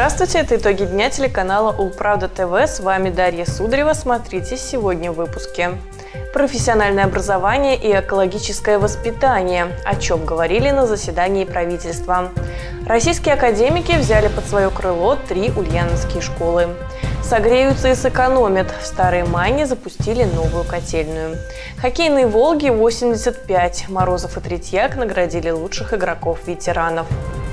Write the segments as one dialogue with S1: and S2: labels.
S1: Здравствуйте, это итоги дня телеканала Улправда ТВ. С вами Дарья Сударева. Смотрите сегодня в выпуске. Профессиональное образование и экологическое воспитание. О чем говорили на заседании правительства. Российские академики взяли под свое крыло 3 ульяновские школы. Согреются и сэкономят. В Старой Майне запустили новую котельную. Хоккейные «Волги» 85. Морозов и Третьяк наградили лучших игроков-ветеранов.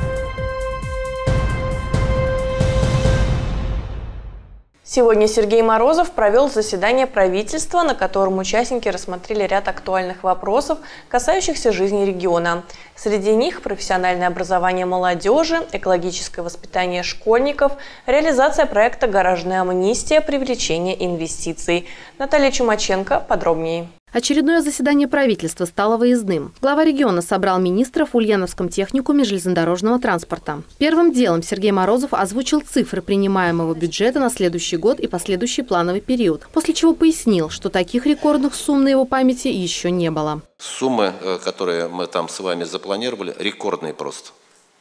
S1: Сегодня Сергей Морозов провел заседание правительства, на котором участники рассмотрели ряд актуальных вопросов, касающихся жизни региона. Среди них профессиональное образование молодежи, экологическое воспитание школьников, реализация проекта «Гаражная амнистия», привлечение инвестиций. Наталья Чумаченко подробнее.
S2: Очередное заседание правительства стало выездным. Глава региона собрал министров в Ульяновском техникуме железнодорожного транспорта. Первым делом Сергей Морозов озвучил цифры принимаемого бюджета на следующий год и последующий плановый период, после чего пояснил, что таких рекордных сумм на его памяти еще не было.
S3: Суммы, которые мы там с вами запланировали, рекордные просто.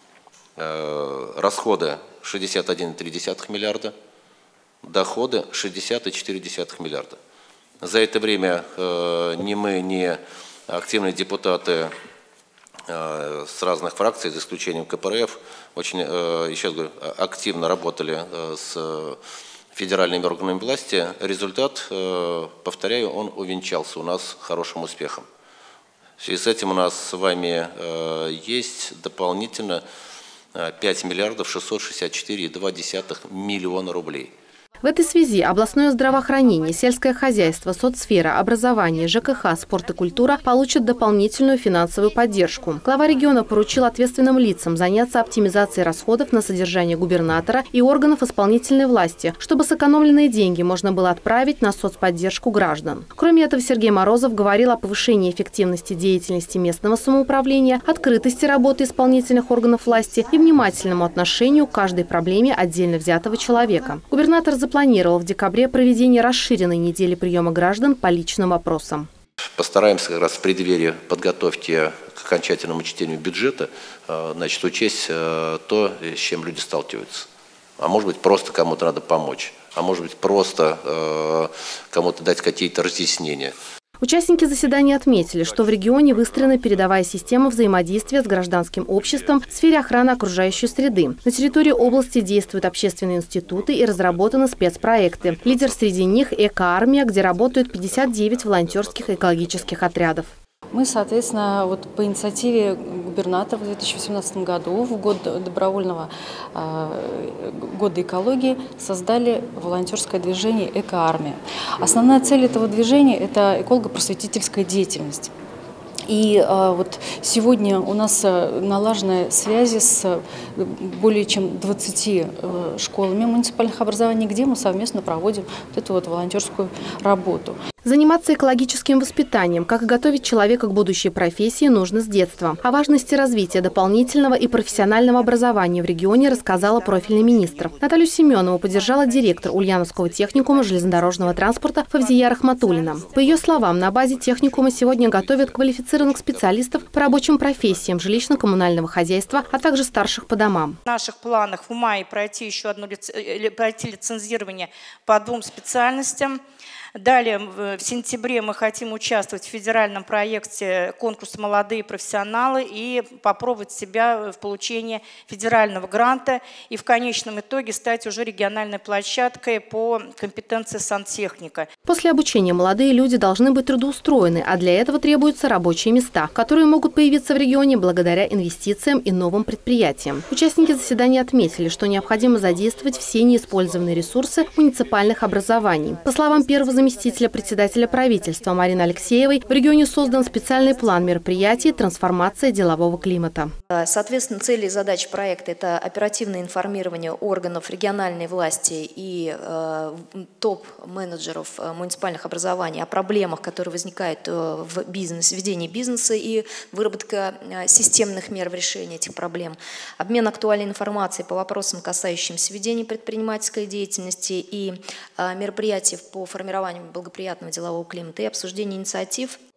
S3: Расходы 61,3 миллиарда, доходы 60,4 миллиарда. За это время ни мы, ни активные депутаты с разных фракций, за исключением КПРФ, очень, еще раз говорю, активно работали с федеральными органами власти. Результат, повторяю, он увенчался у нас хорошим успехом. В связи с этим у нас с вами есть дополнительно 5 миллиардов 664,2 миллиона рублей.
S2: В этой связи областное здравоохранение, сельское хозяйство, соцсфера, образование, ЖКХ, спорт и культура получат дополнительную финансовую поддержку. Глава региона поручил ответственным лицам заняться оптимизацией расходов на содержание губернатора и органов исполнительной власти, чтобы сэкономленные деньги можно было отправить на соцподдержку граждан. Кроме этого, Сергей Морозов говорил о повышении эффективности деятельности местного самоуправления, открытости работы исполнительных органов власти и внимательному отношению к каждой проблеме отдельно взятого человека. Губернатор запланировал в декабре проведение расширенной недели приема граждан по личным вопросам.
S3: Постараемся как раз в преддверии подготовки к окончательному чтению бюджета учесть то, с чем люди сталкиваются. А может быть, просто кому-то надо помочь, а может быть, просто кому-то дать какие-то разъяснения.
S2: Участники заседания отметили, что в регионе выстроена передовая система взаимодействия с гражданским обществом в сфере охраны окружающей среды. На территории области действуют общественные институты и разработаны спецпроекты. Лидер среди них – «Эко-армия», где работают 59 волонтерских экологических отрядов.
S4: Мы, соответственно, по инициативе губернатора в 2018 году, в год добровольного года экологии, создали волонтерское движение «Эко-армия». Основная цель этого движения – это эколого-просветительская деятельность. И сегодня у нас налажены связи с более чем 20 школами муниципальных образований, где мы совместно проводим эту волонтерскую работу.
S2: Заниматься экологическим воспитанием, как и готовить человека к будущей профессии, нужно с детства. О важности развития дополнительного и профессионального образования в регионе рассказала профильный министр. Наталью Семенову поддержала директор Ульяновского техникума железнодорожного транспорта Фавзия Рахматуллина. По ее словам, на базе техникума сегодня готовят квалифицированных специалистов по рабочим профессиям жилищно-коммунального хозяйства, а также старших по домам.
S5: В наших планах в мае пройти лицензирование по 2 специальностям. Далее, в сентябре мы хотим участвовать в федеральном проекте конкурса «Молодые профессионалы» и попробовать себя в получении федерального гранта и в конечном итоге стать уже региональной площадкой по компетенции сантехника.
S2: После обучения молодые люди должны быть трудоустроены, а для этого требуются рабочие места, которые могут появиться в регионе благодаря инвестициям и новым предприятиям. Участники заседания отметили, что необходимо задействовать все неиспользованные ресурсы муниципальных образований. По словам первого заместителя председателя правительства Марины Алексеевой, в регионе создан специальный план мероприятий «Трансформация делового климата».
S6: Соответственно, цели и задачи проекта – это оперативное информирование органов региональной власти и топ-менеджеров муниципальных образований о проблемах, которые возникают в ведении бизнеса и выработка системных мер в решении этих проблем, обмен актуальной информацией по вопросам, касающимся ведения предпринимательской деятельности и мероприятий по формированию благоприятного делового климата и обсуждение инициатив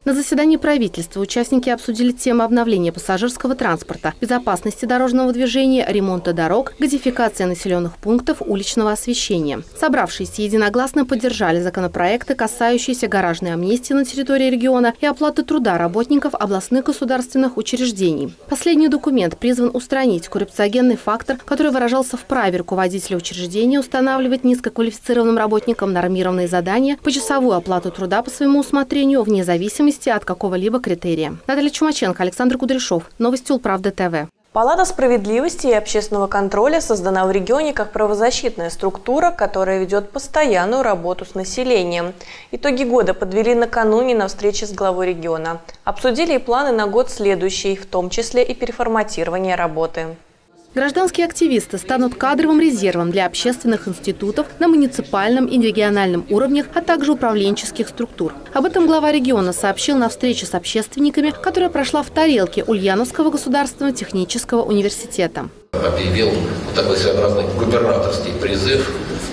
S2: На заседании правительства участники обсудили темы обновления пассажирского транспорта, безопасности дорожного движения, ремонта дорог, газификации населенных пунктов, уличного освещения. Собравшиеся единогласно поддержали законопроекты, касающиеся гаражной амнистии на территории региона и оплаты труда работников областных государственных учреждений. Последний документ призван устранить коррупциогенный фактор, который выражался в праве руководителя учреждения устанавливать низкоквалифицированным работникам нормированные задания, почасовую оплату труда по своему усмотрению вне зависимости от какого-либо критерия. Наталья Чумаченко, Александр Кудряшов. Новости Улправда ТВ.
S1: Палата справедливости и общественного контроля создана в регионе как правозащитная структура, которая ведет постоянную работу с населением. Итоги года подвели накануне на встрече с главой региона. Обсудили и планы на год следующий, в том числе и переформатирование работы.
S2: Гражданские активисты станут кадровым резервом для общественных институтов на муниципальном и региональном уровнях, а также управленческих структур. Об этом глава региона сообщил на встрече с общественниками, которая прошла в Тарелке Ульяновского государственного технического университета.
S3: Объявил такой своеобразный губернаторский призыв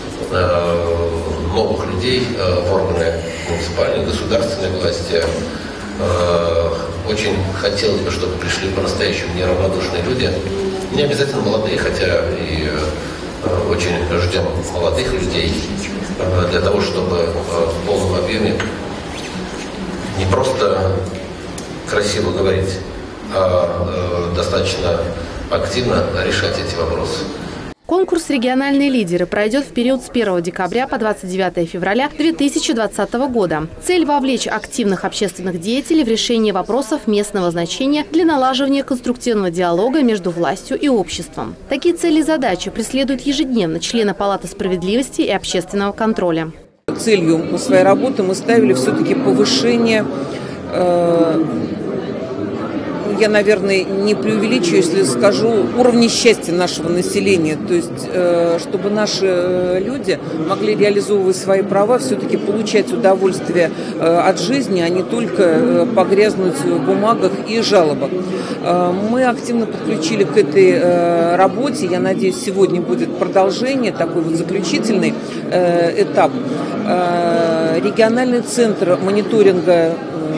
S3: новых людей в органы муниципальной, государственной власти. Очень хотелось бы, чтобы пришли по-настоящему неравнодушные люди. Не обязательно молодые, хотя и очень ждем молодых людей для того, чтобы в полном объеме не просто красиво говорить, а достаточно активно решать эти вопросы.
S2: Конкурс «Региональные лидеры» пройдет в период с 1 декабря по 29 февраля 2020 года. Цель – вовлечь активных общественных деятелей в решение вопросов местного значения для налаживания конструктивного диалога между властью и обществом. Такие цели и задачи преследуют ежедневно члены Палаты справедливости и общественного контроля.
S7: Целью своей работы мы ставили все-таки повышение, я, наверное, не преувеличу, если скажу, уровня счастья нашего населения. То есть, чтобы наши люди могли реализовывать свои права, все-таки получать удовольствие от жизни, а не только погрязнуть в бумагах и жалобах. Мы активно подключили к этой работе. Я надеюсь, сегодня будет продолжение, такой вот заключительный этап. Региональный центр мониторинга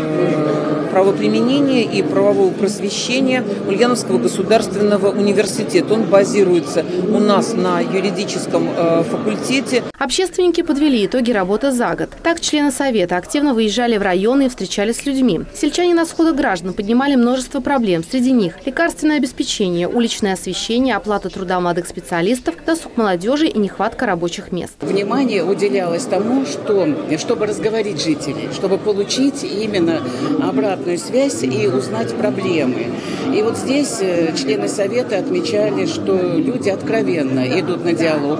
S7: правоприменения и правового просвещения Ульяновского государственного университета. Он базируется у нас на юридическом факультете.
S2: Общественники подвели итоги работы за год. Так, члены Совета активно выезжали в районы и встречались с людьми. Сельчане на сходах граждан поднимали множество проблем. Среди них лекарственное обеспечение, уличное освещение, оплата труда молодых специалистов, досуг молодежи и нехватка рабочих мест.
S8: Внимание уделялось тому, чтобы разговорить жителей, чтобы получить именно обратную связь и узнать проблемы. И вот здесь члены Совета отмечали, что люди откровенно идут на диалог.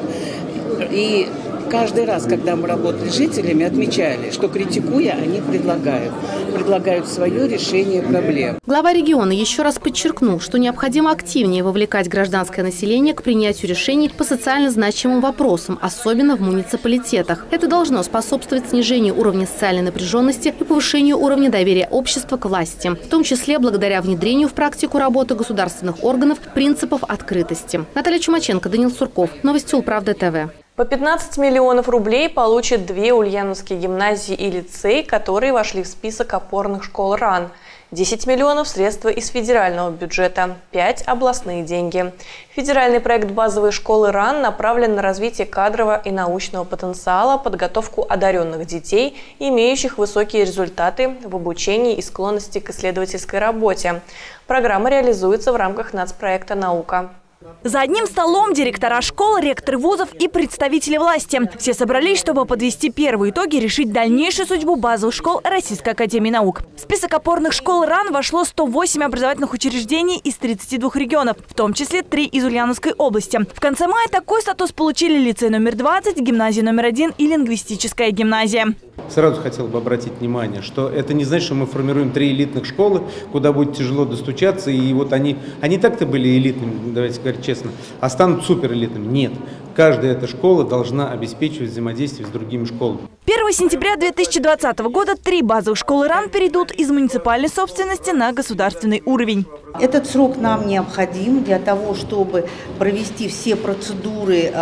S8: И каждый раз, когда мы работали с жителями, отмечали, что критикуя, они предлагают свое решение проблем.
S2: Глава региона еще раз подчеркнул, что необходимо активнее вовлекать гражданское население к принятию решений по социально значимым вопросам, особенно в муниципалитетах. Это должно способствовать снижению уровня социальной напряженности и повышению уровня доверия общества к власти, в том числе благодаря внедрению в практику работы государственных органов принципов открытости. Наталья Чумаченко, Данил Сурков. Новости Улправда ТВ.
S1: По 15 миллионов рублей получат 2 ульяновские гимназии и лицей, которые вошли в список опорных школ РАН. 10 миллионов – средства из федерального бюджета, 5 – областные деньги. Федеральный проект базовой школы РАН направлен на развитие кадрового и научного потенциала, подготовку одаренных детей, имеющих высокие результаты в обучении и склонности к исследовательской работе. Программа реализуется в рамках нацпроекта «Наука».
S9: За одним столом директора школ, ректоры вузов и представители власти. Все собрались, чтобы подвести первые итоги и решить дальнейшую судьбу базовых школ Российской академии наук. В список опорных школ РАН вошло 108 образовательных учреждений из 32 регионов, в том числе 3 из Ульяновской области. В конце мая такой статус получили лицей номер 20, гимназия номер 1 и лингвистическая гимназия.
S10: Сразу хотел бы обратить внимание, что это не значит, что мы формируем 3 элитных школы, куда будет тяжело достучаться, и вот они так-то были элитными, давайте говорить честно, а станут суперэлитными. Нет. Каждая эта школа должна обеспечивать взаимодействие с другими школами.
S9: 1 сентября 2020 года 3 базовых школы РАН перейдут из муниципальной собственности на государственный уровень.
S11: Этот срок нам необходим для того, чтобы провести все процедуры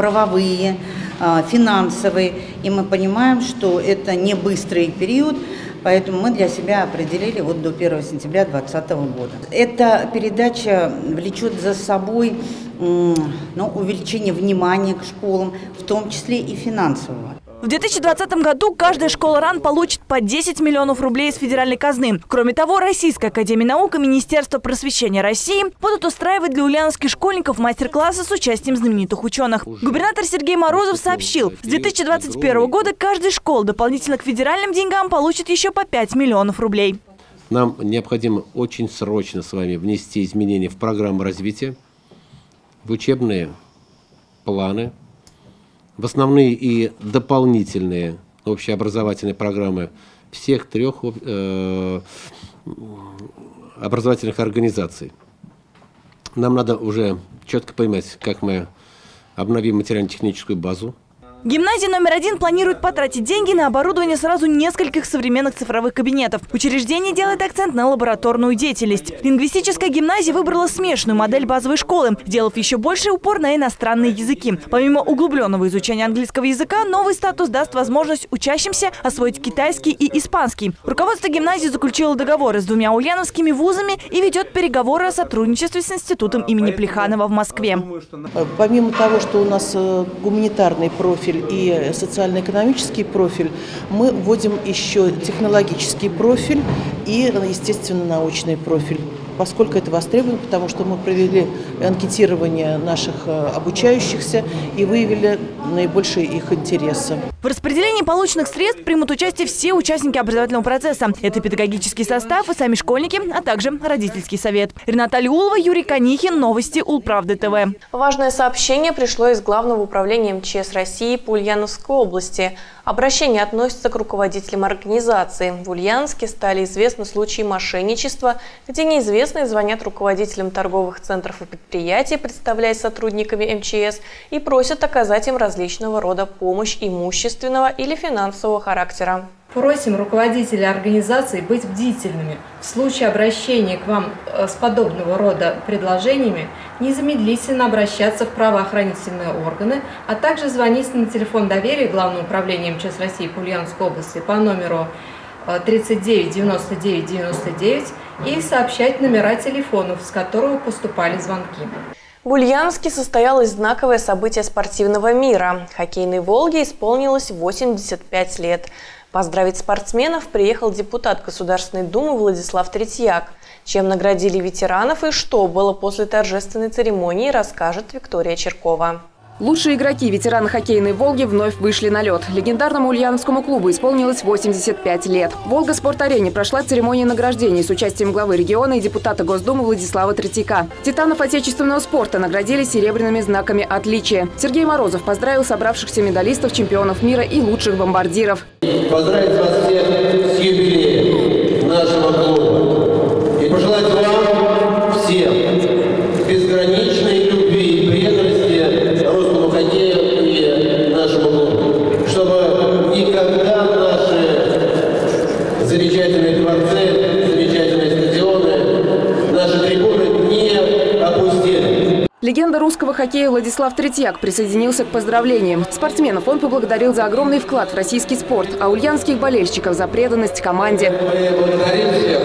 S11: правовые, финансовые. И мы понимаем, что это не быстрый период. Поэтому мы для себя определили вот до 1 сентября 2020 года. Эта передача влечет за собой увеличение внимания к школам, в том числе и финансового.
S9: В 2020 году каждая школа РАН получит по 10 миллионов рублей из федеральной казны. Кроме того, Российская академия наук и Министерство просвещения России будут устраивать для ульяновских школьников мастер-классы с участием знаменитых ученых. Губернатор Сергей Морозов сообщил, с 2021 года каждая школа дополнительно к федеральным деньгам получит еще по 5 миллионов рублей.
S12: Нам необходимо очень срочно с вами внести изменения в программу развития, в учебные планы, в основные и дополнительные общеобразовательные программы всех 3 образовательных организаций. Нам надо уже четко понимать, как мы обновим материально-техническую базу.
S9: Гимназия номер 1 планирует потратить деньги на оборудование сразу нескольких современных цифровых кабинетов. Учреждение делает акцент на лабораторную деятельность. Лингвистическая гимназия выбрала смешанную модель базовой школы, сделав еще больший упор на иностранные языки. Помимо углубленного изучения английского языка, новый статус даст возможность учащимся освоить китайский и испанский. Руководство гимназии заключило договоры с 2 ульяновскими вузами и ведет переговоры о сотрудничестве с институтом имени Плеханова в Москве.
S13: Помимо того, что у нас гуманитарный профиль и социально-экономический профиль, мы вводим еще технологический профиль и, естественно, научный профиль. Поскольку это востребовано, потому что мы провели анкетирование наших обучающихся и выявили наибольшие их интересы.
S9: В распределении полученных средств примут участие все участники образовательного процесса. Это педагогический состав и сами школьники, а также родительский совет. Рената Алиулова, Юрий Конихин, новости Улправды ТВ.
S1: Важное сообщение пришло из Главного управления МЧС России по Ульяновской области. Обращение относится к руководителям организации. В Ульяновске стали известны случаи мошенничества, где неизвестные звонят руководителям торговых центров и предприятий, представляясь сотрудниками МЧС, и просят оказать им различного рода помощь имущественного или финансового характера.
S14: Просим руководителей организации быть бдительными. В случае обращения к вам с подобного рода предложениями незамедлительно обращаться в правоохранительные органы, а также звонить на телефон доверия Главного управления МЧС России по Ульяновской области по номеру 39 99 99 и сообщать номера телефонов, с которого поступали звонки.
S1: В Ульяновске состоялось знаковое событие спортивного мира. Хоккейной «Волге» исполнилось 85 лет. Поздравить спортсменов приехал депутат Государственной Думы Владислав Третьяк. Чем наградили ветеранов и что было после торжественной церемонии, расскажет Виктория Черкова.
S15: Лучшие игроки, ветераны хоккейной «Волги» вновь вышли на лед. Легендарному ульяновскому клубу исполнилось 85 лет. В «Волга Спорт-арене» прошла церемония награждений с участием главы региона и депутата Госдумы Владислава Третьяка. Титанов отечественного спорта наградили серебряными знаками отличия. Сергей Морозов поздравил собравшихся медалистов, чемпионов мира и лучших бомбардиров.
S16: Поздравить вас всех с юбилеем нашего клуба и пожелать вам всем безграничной любви и преданности русскому хоккею и нашему клубу, чтобы никогда наши замечательные дворцы, замечательные стадионы, наши трибуны не опустили.
S15: Легенда русского хоккея Владислав Третьяк присоединился к поздравлениям. Спортсменов он поблагодарил за огромный вклад в российский спорт, а ульяновских болельщиков за преданность команде.
S16: Мы благодарим всех.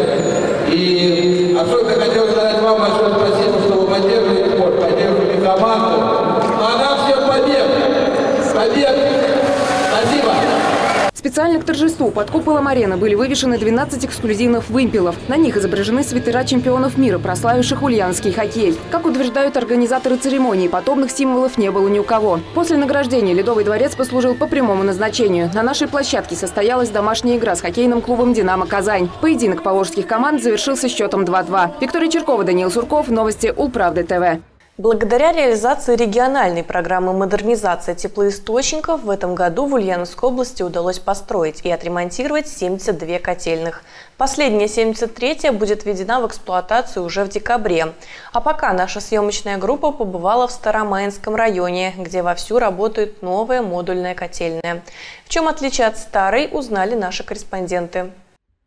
S16: И особенно хотел сказать вам большое спасибо, что вы поддерживаете спорт, поддерживаете команду. А нам всем побед! Побед! Спасибо!
S15: Специально к торжеству под куполом арены были вывешены 12 эксклюзивных вымпелов. На них изображены свитера чемпионов мира, прославивших ульяновский хоккей. Как утверждают организаторы церемонии, подобных символов не было ни у кого. После награждения Ледовый дворец послужил по прямому назначению. На нашей площадке состоялась домашняя игра с хоккейным клубом «Динамо Казань». Поединок поволжских команд завершился счетом 2-2. Виктория Черкова, Даниил Сурков. Новости Улправды ТВ.
S1: Благодаря реализации региональной программы модернизации теплоисточников в этом году в Ульяновской области удалось построить и отремонтировать 72 котельных. Последняя, 73-я, будет введена в эксплуатацию уже в декабре. А пока наша съемочная группа побывала в Старомаинском районе, где вовсю работает новая модульная котельная. В чем отличие от старой, узнали наши корреспонденты.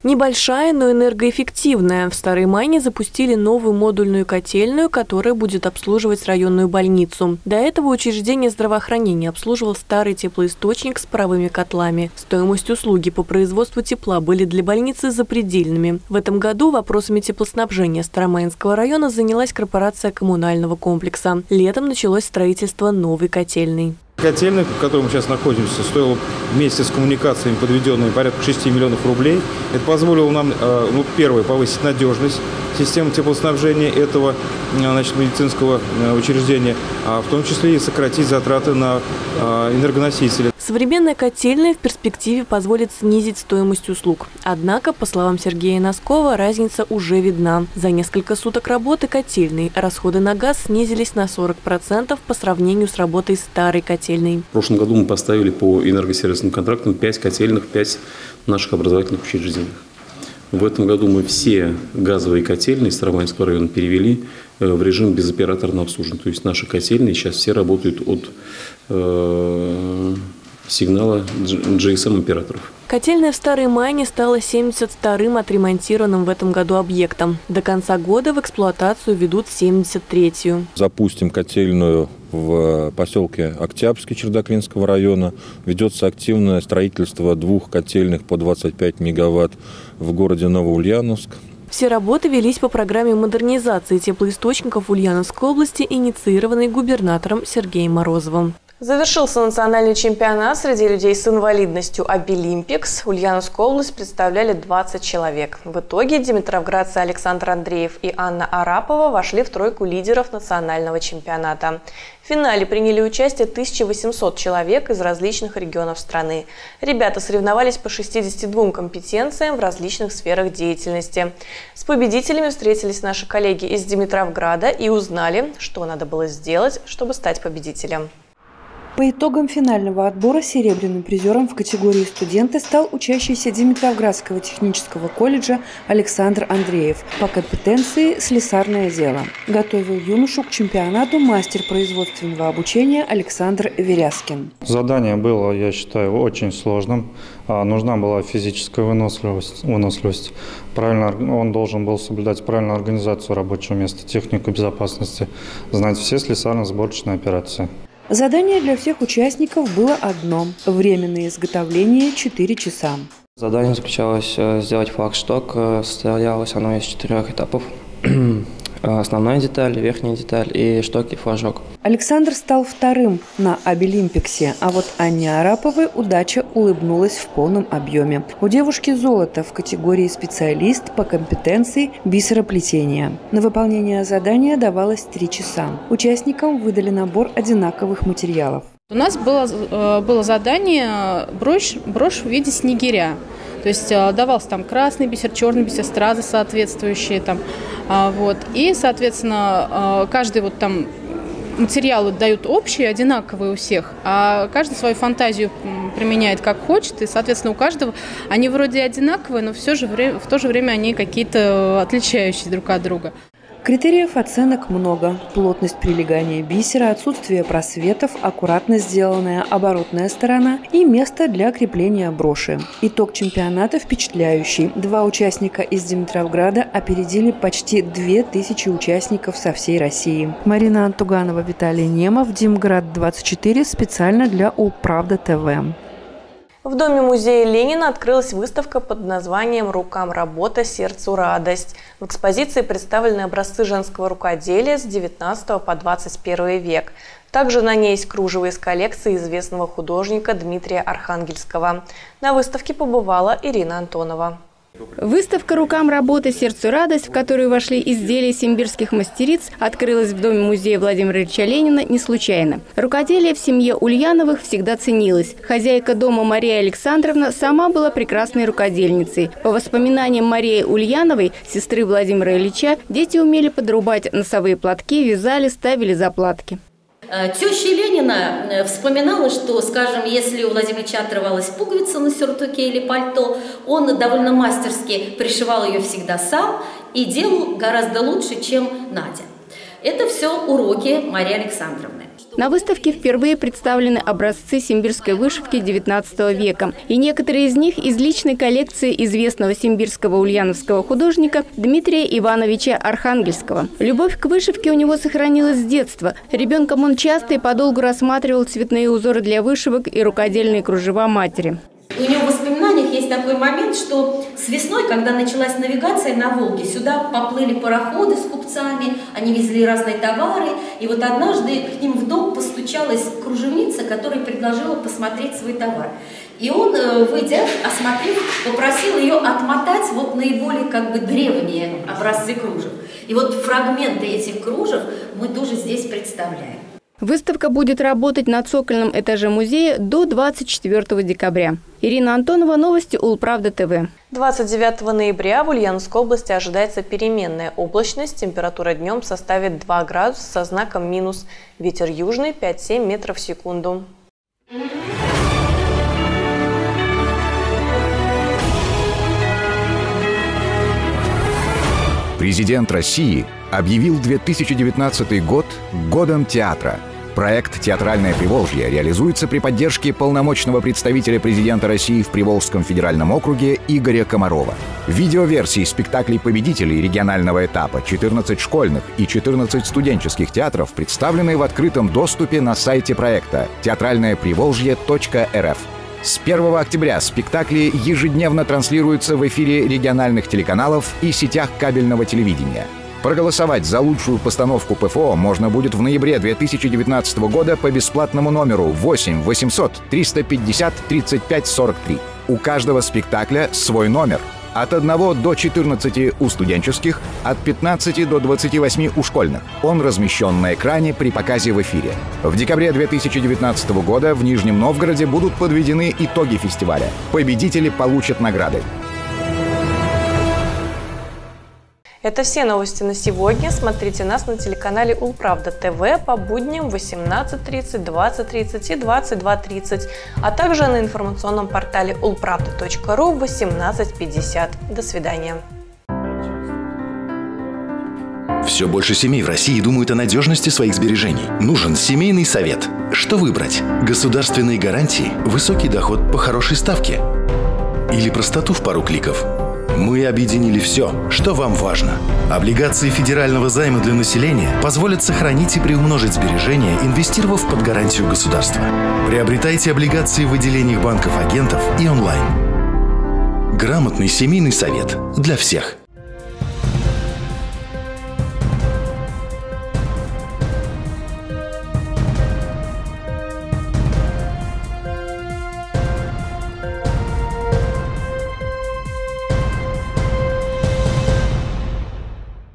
S1: Небольшая, но энергоэффективная. В Старой Майне запустили новую модульную котельную, которая будет обслуживать районную больницу. До этого учреждение здравоохранения обслуживал старый теплоисточник с паровыми котлами. Стоимость услуги по производству тепла были для больницы запредельными. В этом году вопросами теплоснабжения Старомайнского района занялась корпорация коммунального комплекса. Летом началось строительство новой котельной.
S17: Котельная, в которой мы сейчас находимся, стоила вместе с коммуникациями, подведенными, порядка 6 миллионов рублей. Это позволило нам, первое, повысить надежность системы теплоснабжения этого медицинского учреждения, а в том числе и сократить затраты на энергоносители.
S1: Современная котельная в перспективе позволит снизить стоимость услуг. Однако, по словам Сергея Носкова, разница уже видна. За несколько суток работы котельной расходы на газ снизились на 40% по сравнению с работой старой котельной.
S18: В прошлом году мы поставили по энергосервисным контрактам 5 котельных, 5 наших образовательных учреждений. В этом году мы все газовые котельные Старомайнского района перевели в режим безоператорного обслуживания. То есть наши котельные сейчас все работают от сигнала GSM-операторов.
S1: Котельная в Старой Майне стала 72-м отремонтированным в этом году объектом. До конца года в эксплуатацию ведут 73-ю.
S19: Запустим котельную в поселке Октябрьский Чердаклинского района. Ведется активное строительство 2 котельных по 25 мегаватт в городе Новоульяновск.
S1: Все работы велись по программе модернизации теплоисточников Ульяновской области, инициированной губернатором Сергеем Морозовым. Завершился национальный чемпионат среди людей с инвалидностью «Обилимпикс». Ульяновскую область представляли 20 человек. В итоге димитровградцы Александр Андреев и Анна Арапова вошли в тройку лидеров национального чемпионата. В финале приняли участие 1800 человек из различных регионов страны. Ребята соревновались по 62 компетенциям в различных сферах деятельности. С победителями встретились наши коллеги из Димитровграда и узнали, что надо было сделать, чтобы стать победителем.
S20: По итогам финального отбора серебряным призером в категории «Студенты» стал учащийся Димитровградского технического колледжа Александр Андреев по компетенции «Слесарное дело». Готовил юношу к чемпионату мастер производственного обучения Александр Веряскин.
S21: Задание было, я считаю, очень сложным. Нужна была физическая выносливость. Правильно, он должен был соблюдать правильную организацию рабочего места, технику безопасности, знать все слесарно-сборочные операции.
S20: Задание для всех участников было одно – время на изготовление 4 часа.
S22: Задание заключалось сделать флагшток. Состоялось оно из 4 этапов. Основная деталь, верхняя деталь и шток и флажок.
S20: Александр стал вторым на Обилимпиксе, а вот Анне Араповой удача улыбнулась в полном объеме. У девушки золото в категории «Специалист» по компетенции бисероплетения. На выполнение задания давалось 3 часа. Участникам выдали набор одинаковых материалов.
S23: У нас было задание брошь в виде снегиря. То есть давался там красный бисер, черный бисер, стразы соответствующие. И, соответственно, каждый материалы дают общие, одинаковые у всех, а каждый свою фантазию применяет как хочет, и, соответственно, у каждого они вроде одинаковые, но в то же время они какие-то отличающие друг от друга.
S20: Критериев оценок много. Плотность прилегания бисера, отсутствие просветов, аккуратно сделанная оборотная сторона и место для крепления броши. Итог чемпионата впечатляющий. 2 участника из Димитровграда опередили почти 2000 участников со всей России. Марина Антуганова, Виталий Немов, Димград-24, специально для Управда ТВ.
S1: В Доме-музея Ленина открылась выставка под названием «Рукам работа, сердцу радость». В экспозиции представлены образцы женского рукоделия с 19 по 21 век. Также на ней есть кружево из коллекции известного художника Дмитрия Архангельского. На выставке побывала Ирина Антонова.
S24: Выставка «Рукам работа, сердцу радость», в которую вошли изделия симбирских мастериц, открылась в Доме-музея Владимира Ильича Ленина не случайно. Рукоделие в семье Ульяновых всегда ценилось. Хозяйка дома Мария Александровна сама была прекрасной рукодельницей. По воспоминаниям Марии Ульяновой, сестры Владимира Ильича, дети умели подрубать носовые платки, вязали, ставили заплатки.
S25: Теща Ленина вспоминала, что, скажем, если у Владимира Ильича отрывалась пуговица на сюртуке или пальто, он довольно мастерски пришивал ее всегда сам и делал гораздо лучше, чем Надя. Это все уроки Марии Александровны.
S24: На выставке впервые представлены образцы симбирской вышивки XIX века. И некоторые из них из личной коллекции известного симбирского ульяновского художника Дмитрия Ивановича Архангельского. Любовь к вышивке у него сохранилась с детства. Ребенком он часто и подолгу рассматривал цветные узоры для вышивок и рукодельные кружева матери.
S25: У него в воспоминаниях есть такой момент, что с весной, когда началась навигация на Волге, сюда поплыли пароходы с купцами, они везли разные товары, и вот однажды к ним в дом постучалась кружевница, которая предложила посмотреть свой товар. И он, выйдя, осмотрев, попросил ее отмотать вот наиболее древние образцы кружев. И вот фрагменты этих кружев мы тоже здесь представляем.
S24: Выставка будет работать на цокольном этаже музея до 24 декабря. Ирина Антонова, новости Улправда ТВ.
S1: 29 ноября в Ульяновской области ожидается переменная облачность. Температура днем составит 2 градуса со знаком минус. Ветер южный 5-7 метров в секунду.
S3: Президент России объявил 2019 год годом театра. Проект «Театральное Приволжье» реализуется при поддержке полномочного представителя президента России в Приволжском федеральном округе Игоря Комарова. Видеоверсии спектаклей победителей регионального этапа 14 школьных и 14 студенческих театров представлены в открытом доступе на сайте проекта театральное-приволжье.рф. С 1 октября спектакли ежедневно транслируются в эфире региональных телеканалов и сетях кабельного телевидения. Проголосовать за лучшую постановку ПФО можно будет в ноябре 2019 года по бесплатному номеру 8 800 350 35 43. У каждого спектакля свой номер. От 1 до 14 у студенческих, от 15 до 28 у школьных. Он размещен на экране при показе в эфире. В декабре 2019 года в Нижнем Новгороде будут подведены итоги фестиваля. Победители получат награды.
S1: Это все новости на сегодня. Смотрите нас на телеканале Улправда ТВ по будням в 18:30, 20:30 и 22:30, а также на информационном портале ulpravda.ru в 18:50. До свидания.
S4: Все больше семей в России думают о надежности своих сбережений. Нужен семейный совет. Что выбрать? Государственные гарантии, высокий доход по хорошей ставке или простоту в пару кликов? Мы объединили все, что вам важно. Облигации федерального займа для населения позволят сохранить и приумножить сбережения, инвестировав под гарантию государства. Приобретайте облигации в отделениях банков-агентов и онлайн. Грамотный семейный совет для всех.